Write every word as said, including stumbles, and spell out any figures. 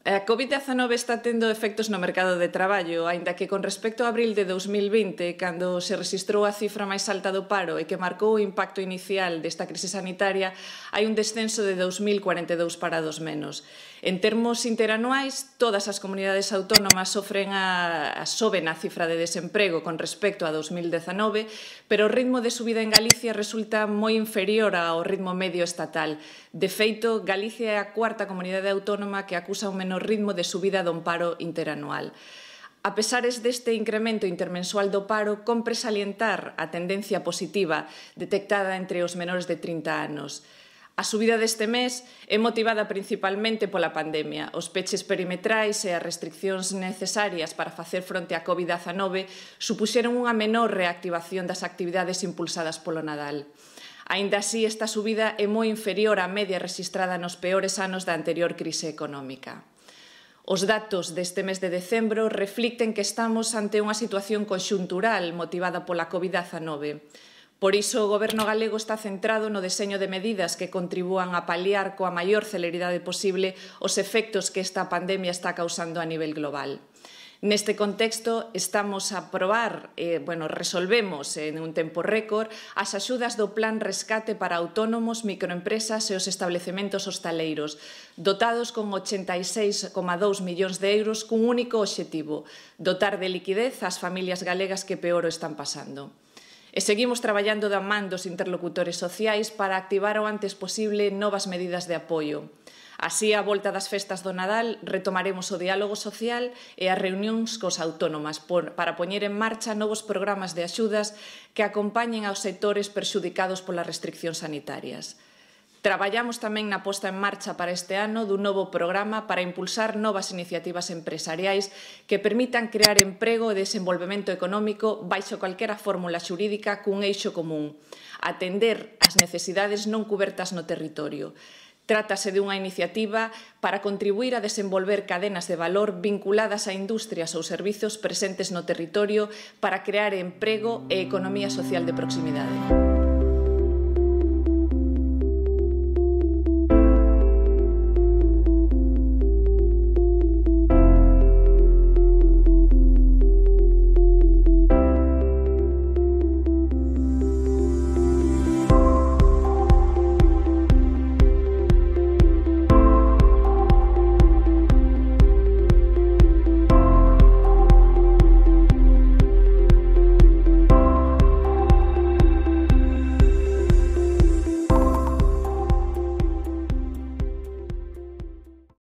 A covid dezanove está tendo efectos no mercado de traballo, aínda que con respecto a abril de dous mil vinte, cando se rexistrou a cifra máis alta do paro e que marcou o impacto inicial desta crise sanitaria, hai un descenso de dous mil cuarenta e dous parados menos. En termos interanuais, todas as comunidades autónomas sofren a, a soben a cifra de desemprego con respecto a dous mil dezanove, pero o ritmo de subida en Galicia resulta moi inferior ao ritmo medio estatal. De feito, Galicia é a cuarta comunidade autónoma que acusa un menor ritmo de subida do paro interanual. A pesares deste incremento intermensual do paro, compre salientar a tendencia positiva detectada entre os menores de trinta anos. A subida deste mes é motivada principalmente pola pandemia. Os peches perimetrais e as restriccións necesarias para facer fronte á covid dezanove supuxeron unha menor reactivación das actividades impulsadas polo Nadal. Aínda así, esta subida é moi inferior á media rexistrada nos peores anos da anterior crise económica. Os datos deste mes de decembro reflicten que estamos ante unha situación conxuntural motivada pola covid dezanove. Por iso, o Goberno galego está centrado no deseño de medidas que contribúan a paliar coa maior celeridade posible os efectos que esta pandemia está causando a nivel global. Neste contexto, estamos a aprobar, eh, bueno, resolvemos en un tempo récord as axudas do Plan Rescate para autónomos, microempresas e os establecementos hostaleiros, dotados con ochenta e seis coma dous millóns de euros cun único obxectivo: dotar de liquidez ás familias galegas que peor o están pasando. E seguimos traballando da man dos interlocutores sociais para activar o antes posible novas medidas de apoio. Así, á volta das festas do Nadal, retomaremos o diálogo social e as reunións cos autónomas para poñer en marcha novos programas de axudas que acompañen aos sectores perxudicados polas restriccións sanitarias. Traballamos tamén na posta en marcha para este ano dun novo programa para impulsar novas iniciativas empresariais que permitan crear emprego e desenvolvemento económico baixo calquera fórmula xurídica cun eixo común: atender as necesidades non cubertas no territorio. Trátase dunha iniciativa para contribuir a desenvolver cadenas de valor vinculadas a industrias ou servizos presentes no territorio para crear emprego e economía social de proximidade.